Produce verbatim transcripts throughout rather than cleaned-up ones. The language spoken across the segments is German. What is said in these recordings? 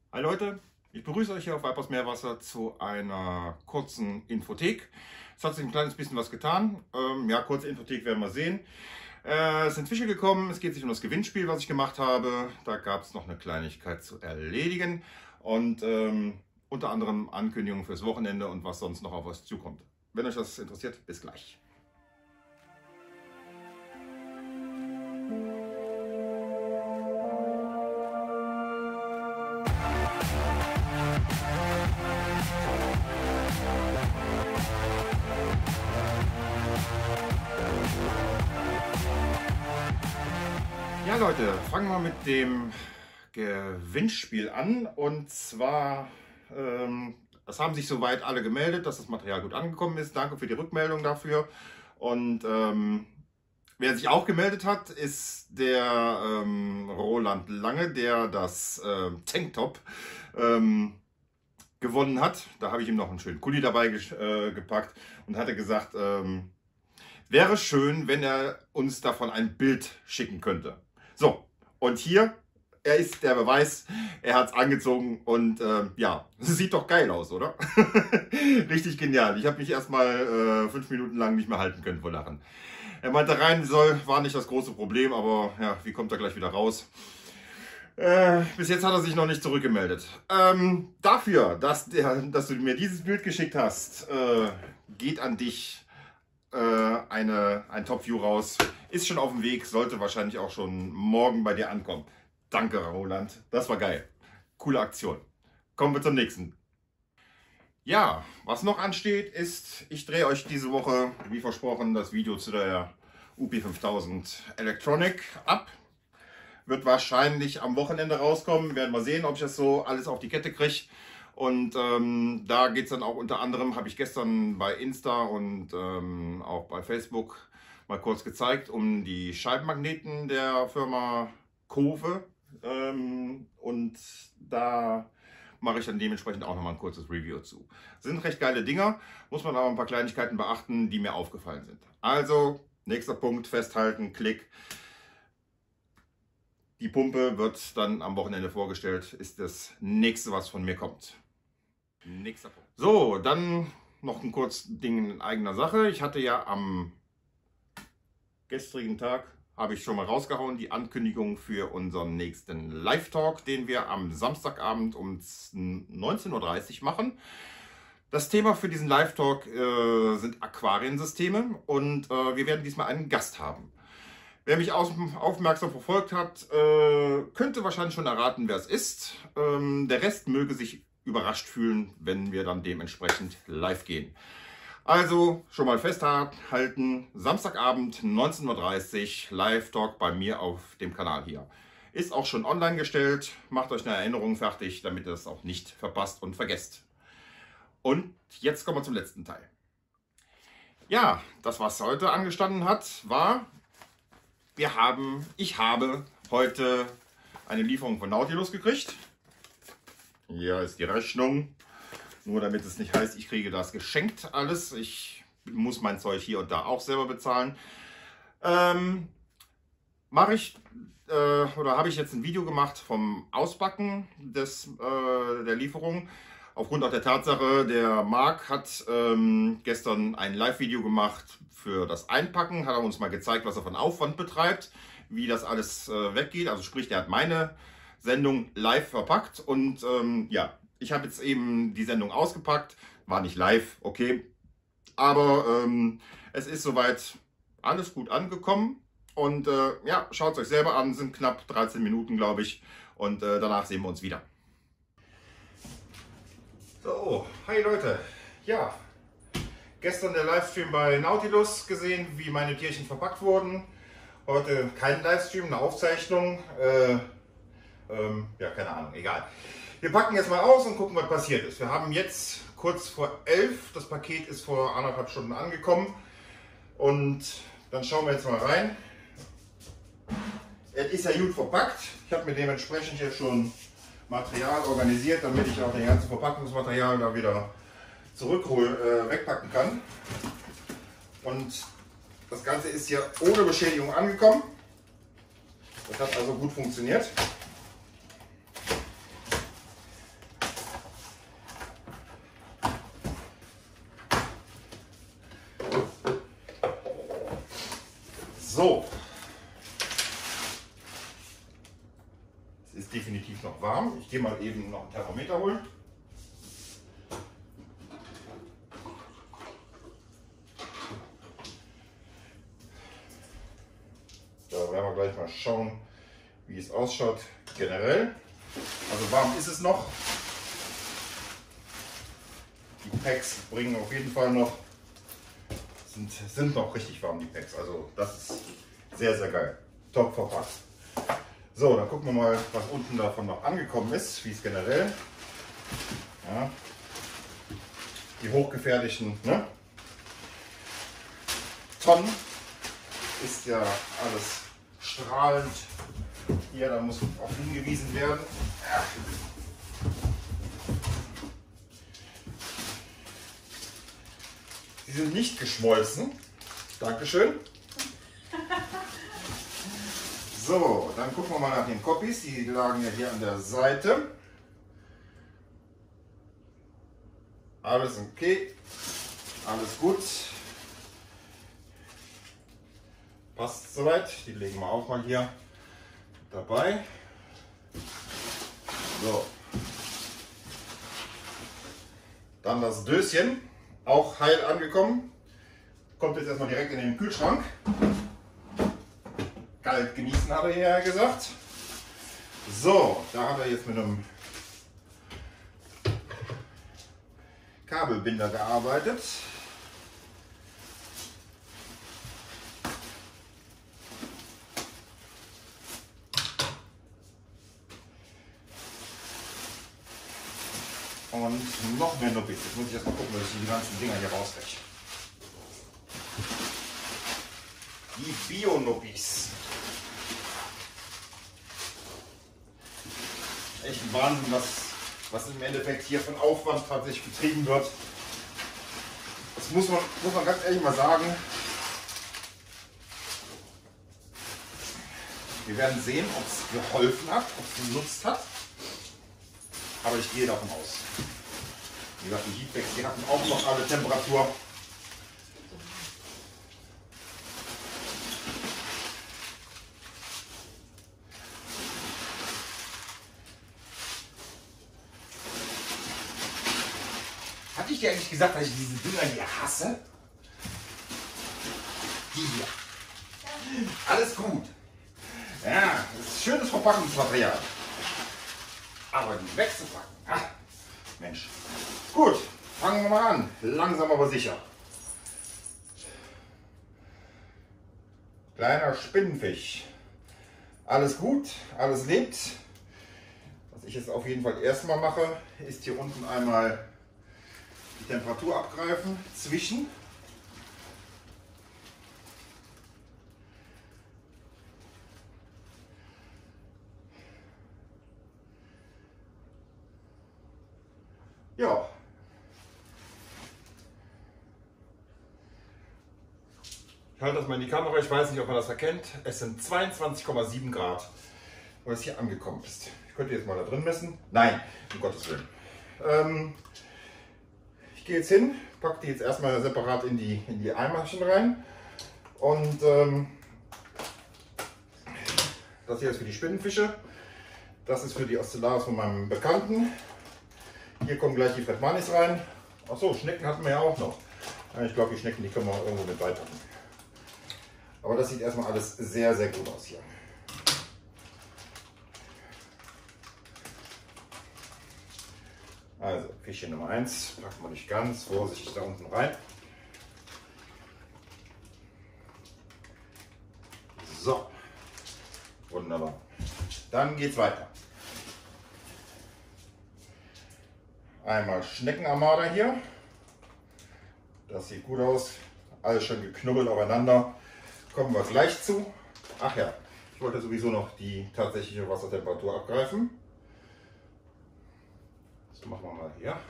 Hi Leute, ich begrüße euch hier auf Weipers Meerwasser zu einer kurzen Infothek. Es hat sich ein kleines bisschen was getan. Ähm, ja, kurze Infothek werden wir sehen. Äh, es sind Fische gekommen, es geht sich um das Gewinnspiel, was ich gemacht habe. Da gab es noch eine Kleinigkeit zu erledigen und ähm, unter anderem Ankündigungen fürs Wochenende und was sonst noch auf euch zukommt. Wenn euch das interessiert, bis gleich. Ja Leute, fangen wir mit dem Gewinnspiel an und zwar, ähm, es haben sich soweit alle gemeldet, dass das Material gut angekommen ist. Danke für die Rückmeldung dafür. Und ähm, wer sich auch gemeldet hat, ist der ähm, Roland Lange, der das äh, Tanktop ähm, gewonnen hat. Da habe ich ihm noch einen schönen Kuli dabei ge äh, gepackt und hatte gesagt, ähm, wäre schön, wenn er uns davon ein Bild schicken könnte. So, und hier, er ist der Beweis, er hat es angezogen und äh, ja, sieht doch geil aus, oder? Richtig genial. Ich habe mich erstmal äh, fünf Minuten lang nicht mehr halten können vor Lachen. Er meinte, rein soll, war nicht das große Problem, aber ja, wie kommt er gleich wieder raus? Äh, bis jetzt hat er sich noch nicht zurückgemeldet. Ähm, dafür, dass, der, dass du mir dieses Bild geschickt hast, äh, geht an dich Eine, ein Top-View raus. Ist schon auf dem Weg, sollte wahrscheinlich auch schon morgen bei dir ankommen. Danke, Roland. Das war geil. Coole Aktion. Kommen wir zum nächsten. Ja, was noch ansteht, ist, ich drehe euch diese Woche, wie versprochen, das Video zu der U P fünftausend Electronic ab. Wird wahrscheinlich am Wochenende rauskommen. Werden wir sehen, ob ich das so alles auf die Kette kriege. Und ähm, da geht es dann auch unter anderem, habe ich gestern bei Insta und ähm, auch bei Facebook mal kurz gezeigt, um die Scheibenmagneten der Firma Kove. Ähm, und da mache ich dann dementsprechend auch nochmal ein kurzes Review zu. Sind recht geile Dinger, muss man aber ein paar Kleinigkeiten beachten, die mir aufgefallen sind. Also, nächster Punkt, festhalten, Klick. Die Pumpe wird dann am Wochenende vorgestellt, ist das nächste, was von mir kommt. Nächster Punkt. So, dann noch ein kurzes Ding in eigener Sache. Ich hatte ja am gestrigen Tag, habe ich schon mal rausgehauen, die Ankündigung für unseren nächsten Live-Talk, den wir am Samstagabend um neunzehn Uhr dreißig machen. Das Thema für diesen Live-Talk äh, sind Aquariensysteme und äh, wir werden diesmal einen Gast haben. Wer mich aufmerksam verfolgt hat, äh, könnte wahrscheinlich schon erraten, wer es ist. Ähm, der Rest möge sich überrascht fühlen, wenn wir dann dementsprechend live gehen. Also schon mal festhalten, Samstagabend neunzehn Uhr dreißig, Live-Talk bei mir auf dem Kanal hier. Ist auch schon online gestellt, macht euch eine Erinnerung fertig, damit ihr das auch nicht verpasst und vergesst. Und jetzt kommen wir zum letzten Teil. Ja, das, was heute angestanden hat, war... Wir haben, ich habe heute eine Lieferung von Nautilus gekriegt. Hier ist die Rechnung. Nur damit es nicht heißt, ich kriege das geschenkt alles. Ich muss mein Zeug hier und da auch selber bezahlen. Ähm, mache ich, äh, oder habe ich jetzt ein Video gemacht vom Auspacken des, äh, der Lieferung. Aufgrund auch der Tatsache, der Marc hat ähm, gestern ein Live-Video gemacht für das Einpacken, hat er uns mal gezeigt, was er von Aufwand betreibt, wie das alles äh, weggeht. Also sprich, der hat meine Sendung live verpackt und ähm, ja, ich habe jetzt eben die Sendung ausgepackt, war nicht live, okay, aber ähm, es ist soweit alles gut angekommen und äh, ja, schaut es euch selber an, sind knapp dreizehn Minuten, glaube ich, und äh, danach sehen wir uns wieder. So, hi Leute, ja, gestern der Livestream bei Nautilus gesehen, wie meine Tierchen verpackt wurden. Heute kein Livestream, eine Aufzeichnung. Äh, ähm, ja, keine Ahnung, egal. Wir packen jetzt mal aus und gucken, was passiert ist. Wir haben jetzt kurz vor elf, das Paket ist vor anderthalb Stunden angekommen. Und dann schauen wir jetzt mal rein. Es ist ja gut verpackt. Ich habe mir dementsprechend hier schon Material organisiert, damit ich auch das ganze Verpackungsmaterial da wieder zurückholen, äh, wegpacken kann. Und das Ganze ist hier ohne Beschädigung angekommen. Das hat also gut funktioniert. So. Es ist definitiv noch warm. Ich gehe mal eben noch ein Thermometer holen. Da werden wir gleich mal schauen, wie es ausschaut generell. Also warm ist es noch. Die Packs bringen auf jeden Fall noch, sind, sind noch richtig warm, die Packs. Also das ist sehr, sehr geil. Top verpackt. So, dann gucken wir mal, was unten davon noch angekommen ist, wie es generell. Ja, die hochgefährlichen, ne? Tonnen ist ja alles strahlend. Hier, da muss auch hingewiesen werden. Sie sind nicht geschmolzen. Dankeschön. So, dann gucken wir mal nach den Copies. Die lagen ja hier an der Seite. Alles okay. Alles gut. Passt soweit. Die legen wir auch mal hier dabei. So. Dann das Döschen. Auch heil angekommen. Kommt jetzt erstmal direkt in den Kühlschrank. Kalt genießen, hat er ja gesagt. So, da hat er jetzt mit einem Kabelbinder gearbeitet. Und noch mehr Nubbis. Jetzt muss ich erstmal gucken, dass ich die ganzen Dinger hier rauskriege. Die Bio-Nubbis. Echt ein Wahnsinn, was, was im Endeffekt hier von Aufwand tatsächlich betrieben wird. Das muss man, muss man ganz ehrlich mal sagen. Wir werden sehen, ob es geholfen hat, ob es genutzt hat. Aber ich gehe davon aus. Wie gesagt, die Heatpacks, die hatten auch noch alle Temperatur. Hatte ich dir eigentlich gesagt, dass ich diese Dinger hier hasse? Die hier. Alles gut. Ja, das ist schönes Verpackungsmaterial. Aber die wegzupacken, ah, Mensch. Gut, fangen wir mal an. Langsam aber sicher. Kleiner Spinnenfisch. Alles gut, alles lebt. Was ich jetzt auf jeden Fall erstmal mache, ist hier unten einmal die Temperatur abgreifen zwischen ja. Ich halte das mal in die Kamera, ich weiß nicht, ob man das erkennt. Es sind zweiundzwanzig Komma sieben Grad, wo es hier angekommen ist. Ich könnte jetzt mal da drin messen. Nein, um Gottes Willen. Ähm, ich gehe jetzt hin, packe die jetzt erstmal separat in die, in die Eimerchen rein. Und ähm, das hier ist für die Spinnenfische. Das ist für die Ostellaris von meinem Bekannten. Hier kommen gleich die Fredmanis rein. Achso, Schnecken hatten wir ja auch noch. Ich glaube, die Schnecken, die können wir auch irgendwo mit beipacken. Aber das sieht erstmal alles sehr, sehr gut aus hier. Also, Fischchen Nummer eins packen wir nicht ganz vorsichtig da unten rein. So, wunderbar. Dann geht's weiter. Einmal Schneckenarmada hier. Das sieht gut aus. Alles schön geknubbelt aufeinander. Kommen wir gleich zu. Ach ja, ich wollte sowieso noch die tatsächliche Wassertemperatur abgreifen. Das machen wir mal hier.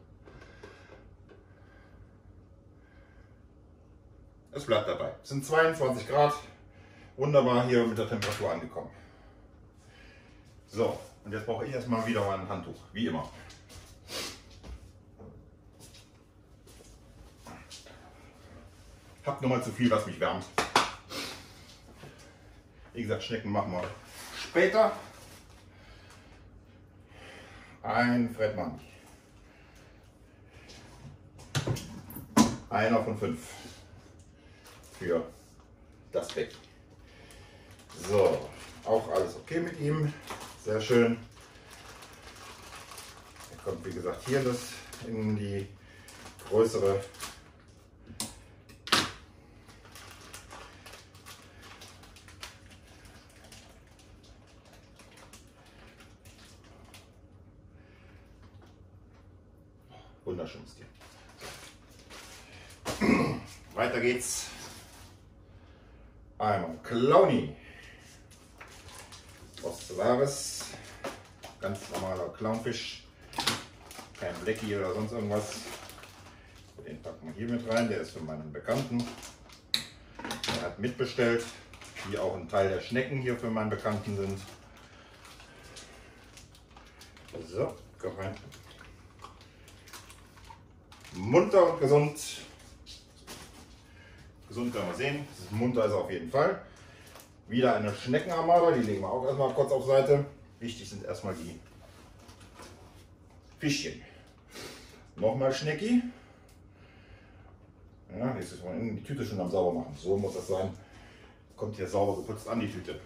Es bleibt dabei. Es sind zweiundzwanzig Grad. Wunderbar hier mit der Temperatur angekommen. So, und jetzt brauche ich erstmal wieder mein Handtuch, wie immer. Hab nur mal zu viel, was mich wärmt. Wie gesagt, Schnecken machen wir später. Ein Fred Mani. Einer von fünf für das Becken. So, auch alles okay mit ihm. Sehr schön. Er kommt wie gesagt hier das in die größere wunderschönes Tier. Weiter geht's. Einmal Clowny. Ostellaris. Ganz normaler Clownfisch. Kein Blackie oder sonst irgendwas. Den packen wir hier mit rein. Der ist für meinen Bekannten. Er hat mitbestellt. Wie auch ein Teil der Schnecken hier für meinen Bekannten sind. So, komm rein. Munter und gesund. Gesund werden wir sehen. Munter ist er auf jeden Fall. Wieder eine Schneckenarmada, die legen wir auch erstmal kurz auf Seite. Wichtig sind erstmal die Fischchen. Nochmal Schnecki. Ja, jetzt ist man die Tüte schon am sauber machen. So muss das sein. Kommt hier sauber geputzt an die Tüte.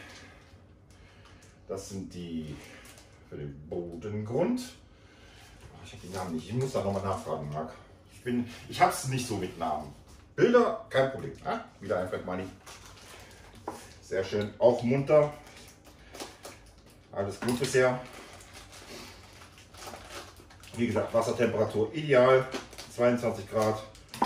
Das sind die für den Bodengrund. Ich habe die Namen nicht. Ich muss da nochmal nachfragen, Marc. Ich bin, ich habe es nicht so mit Namen. Bilder, kein Problem. Ah, wieder ein Fred Mani. Sehr schön. Auch munter. Alles gut bisher. Wie gesagt, Wassertemperatur ideal. zweiundzwanzig Grad.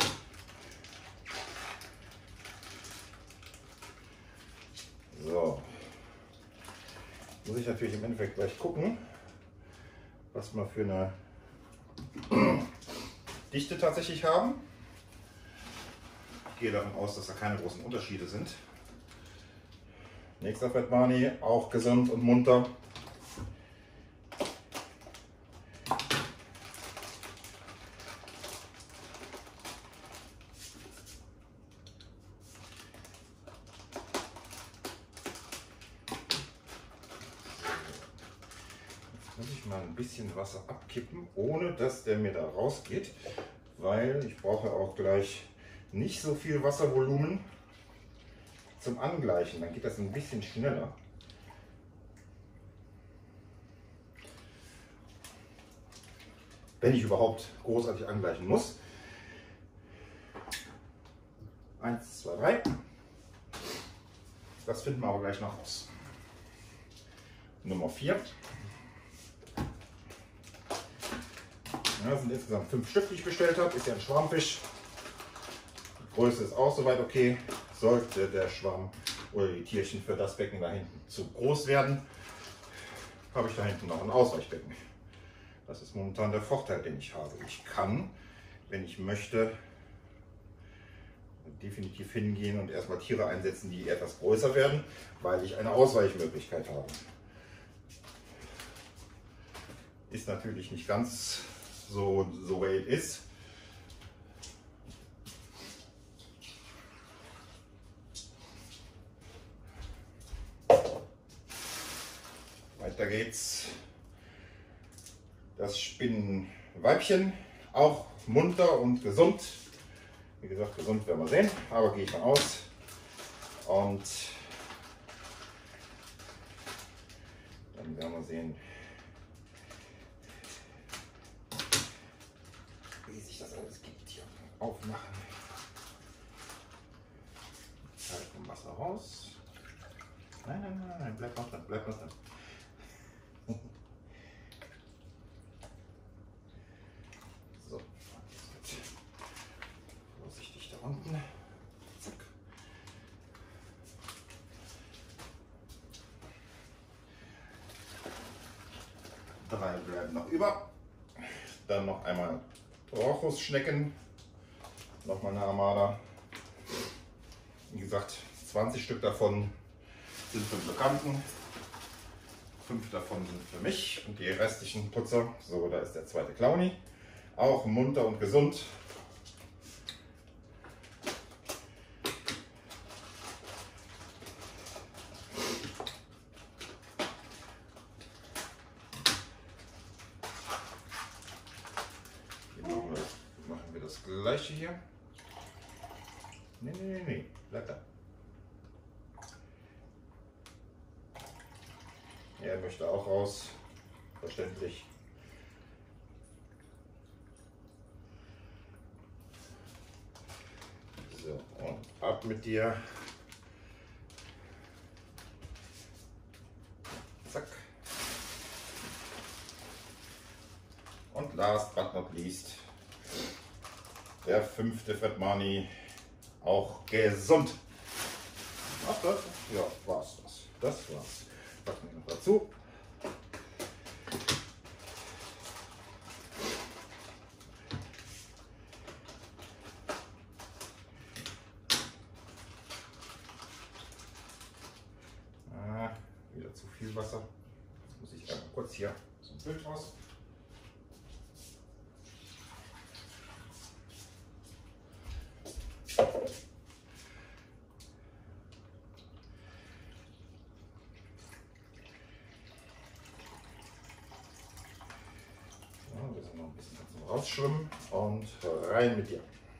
So. Muss ich natürlich im Endeffekt gleich gucken, was wir für eine Dichte tatsächlich haben. Ich gehe davon aus, dass da keine großen Unterschiede sind. Nächster Fred Mani, auch gesund und munter. Jetzt muss ich mal ein bisschen Wasser abkippen, ohne dass der mir da rausgeht, weil ich brauche auch gleich nicht so viel Wasservolumen zum Angleichen, dann geht das ein bisschen schneller. Wenn ich überhaupt großartig angleichen muss. Eins, zwei, drei. Das finden wir aber gleich noch raus. Nummer vier. Ja, das sind insgesamt fünf Stück, die ich bestellt habe. Ist ja ein Schwarmfisch. Die Größe ist auch soweit okay. Sollte der Schwarm oder die Tierchen für das Becken da hinten zu groß werden, habe ich da hinten noch ein Ausweichbecken. Das ist momentan der Vorteil, den ich habe. Ich kann, wenn ich möchte, definitiv hingehen und erstmal Tiere einsetzen, die etwas größer werden, weil ich eine Ausweichmöglichkeit habe. Ist natürlich nicht ganz so, so way it is. Weiter geht's. Das Spinnenweibchen, auch munter und gesund. Wie gesagt, gesund werden wir sehen, aber gehe ich von aus. Und dann werden wir sehen, wie sich das alles gibt hier. Aufmachen. Teil vom Wasser raus. Nein, nein, nein, nein, bleib noch dran, bleib noch dran. So, jetzt vorsichtig da unten. Zack. Drei bleiben noch über. Dann noch einmal Rochusschnecken. Nochmal eine Armada. Wie gesagt, zwanzig Stück davon sind für den Bekannten. Fünf davon sind für mich und die restlichen Putzer. So, da ist der zweite Clowny. Auch munter und gesund. leichte hier. Nee, nee, nee, nee. Bleib da. Er möchte auch raus. Verständlich. So, und ab mit dir. Zack. Und last but not least, der fünfte Fredmani, auch gesund. Ach, das, ja, war's das. Das war's. Packen wir noch dazu. Ah, wieder zu viel Wasser. Jetzt muss ich einmal kurz hier so ein Bild raus. Rausschwimmen und rein mit dir.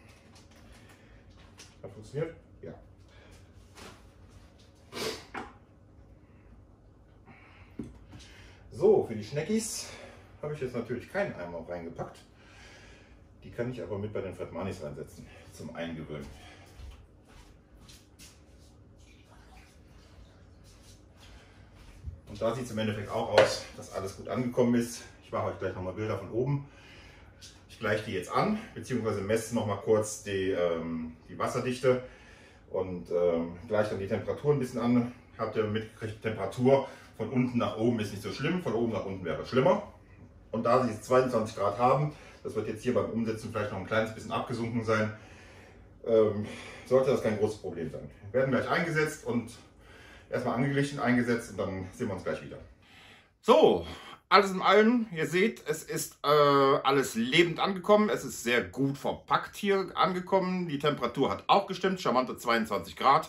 Hat funktioniert? Ja. So, für die Schneckis habe ich jetzt natürlich keinen Eimer reingepackt. Die kann ich aber mit bei den Fredmanis reinsetzen, zum Eingewöhnen. Und da sieht es im Endeffekt auch aus, dass alles gut angekommen ist. Ich mache euch gleich nochmal Bilder von oben. Ich gleiche die jetzt an, beziehungsweise messe noch mal kurz die, ähm, die Wasserdichte und ähm, gleiche dann die Temperatur ein bisschen an. Habt ihr mitgekriegt, Temperatur von unten nach oben ist nicht so schlimm, von oben nach unten wäre schlimmer. Und da sie jetzt zweiundzwanzig Grad haben, das wird jetzt hier beim Umsetzen vielleicht noch ein kleines bisschen abgesunken sein, ähm, sollte das kein großes Problem sein. Wir werden gleich eingesetzt und erstmal angeglichen eingesetzt und dann sehen wir uns gleich wieder. So. Alles in allem, ihr seht, es ist äh, alles lebend angekommen. Es ist sehr gut verpackt hier angekommen. Die Temperatur hat auch gestimmt, charmante zweiundzwanzig Grad.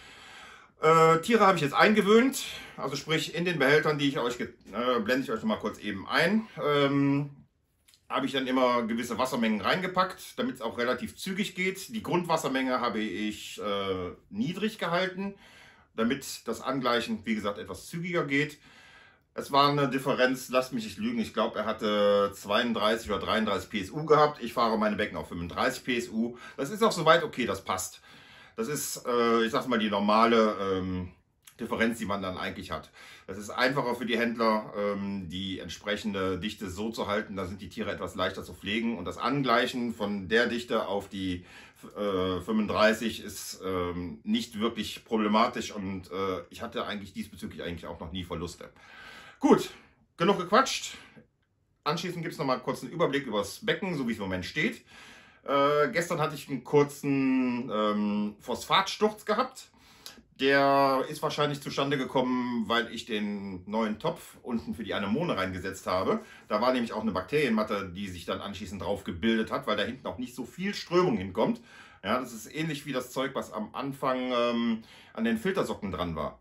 Äh, Tiere habe ich jetzt eingewöhnt, also sprich in den Behältern, die ich euch, äh, blende ich euch noch mal kurz eben ein. Ähm, habe ich dann immer gewisse Wassermengen reingepackt, damit es auch relativ zügig geht. Die Grundwassermenge habe ich äh, niedrig gehalten, damit das Angleichen, wie gesagt, etwas zügiger geht. Es war eine Differenz, lasst mich nicht lügen, ich glaube, er hatte zweiunddreißig oder dreiunddreißig P S U gehabt. Ich fahre meine Becken auf fünfunddreißig P S U. Das ist auch soweit okay, das passt. Das ist, äh, ich sag mal, die normale ähm, Differenz, die man dann eigentlich hat. Es ist einfacher für die Händler, ähm, die entsprechende Dichte so zu halten, da sind die Tiere etwas leichter zu pflegen. Und das Angleichen von der Dichte auf die äh, fünfunddreißig ist ähm, nicht wirklich problematisch und äh, ich hatte eigentlich diesbezüglich eigentlich auch noch nie Verluste. Gut, genug gequatscht. Anschließend gibt es noch mal kurz einen Überblick über das Becken, so wie es im Moment steht. Äh, gestern hatte ich einen kurzen ähm, Phosphatsturz gehabt. Der ist wahrscheinlich zustande gekommen, weil ich den neuen Topf unten für die Anemone reingesetzt habe. Da war nämlich auch eine Bakterienmatte, die sich dann anschließend drauf gebildet hat, weil da hinten auch nicht so viel Strömung hinkommt. Ja, das ist ähnlich wie das Zeug, was am Anfang ähm, an den Filtersocken dran war.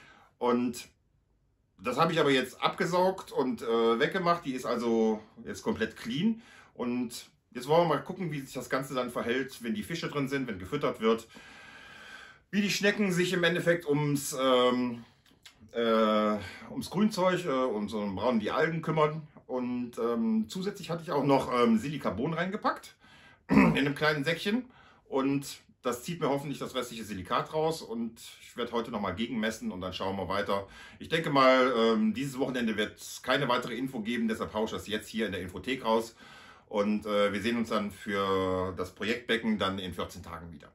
Und das habe ich aber jetzt abgesaugt und äh, weggemacht. Die ist also jetzt komplett clean. Und jetzt wollen wir mal gucken, wie sich das Ganze dann verhält, wenn die Fische drin sind, wenn gefüttert wird. Wie die Schnecken sich im Endeffekt ums, ähm, äh, ums Grünzeug, äh, um so einen Braun, die Algen kümmern. Und ähm, zusätzlich hatte ich auch noch ähm, Silikarbon reingepackt in einem kleinen Säckchen. Und das zieht mir hoffentlich das restliche Silikat raus und ich werde heute nochmal gegenmessen und dann schauen wir weiter. Ich denke mal, ähm, dieses Wochenende wird es keine weitere Info geben, deshalb haue ich das jetzt hier in der Infothek raus. Und äh, wir sehen uns dann für das Projektbecken dann in vierzehn Tagen wieder.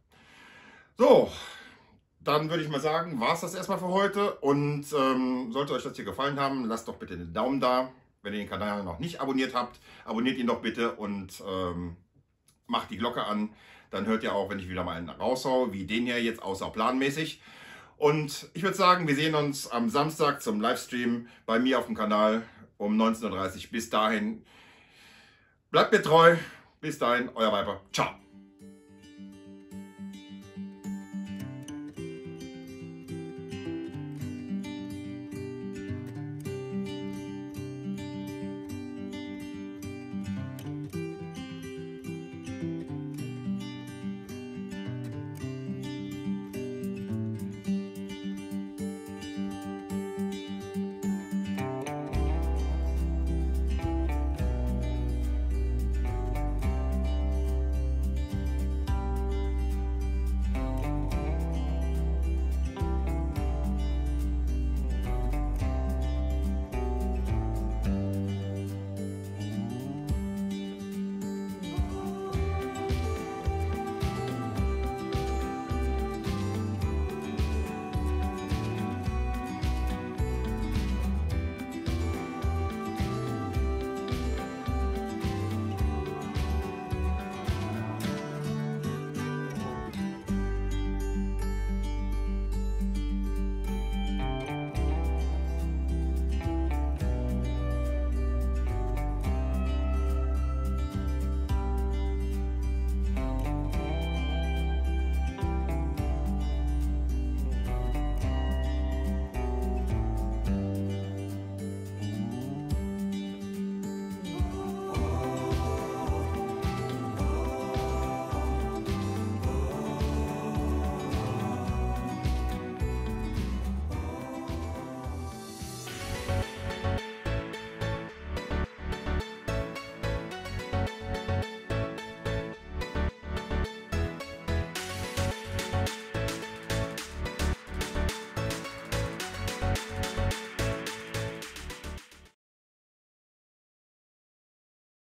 So, dann würde ich mal sagen, war es das erstmal für heute. Und ähm, sollte euch das hier gefallen haben, lasst doch bitte einen Daumen da. Wenn ihr den Kanal noch nicht abonniert habt, abonniert ihn doch bitte und ähm, macht die Glocke an. Dann hört ihr auch, wenn ich wieder mal einen raushaue, wie den hier jetzt, außerplanmäßig. Und ich würde sagen, wir sehen uns am Samstag zum Livestream bei mir auf dem Kanal um neunzehn Uhr dreißig. Bis dahin, bleibt mir treu. Bis dahin, euer Viper. Ciao.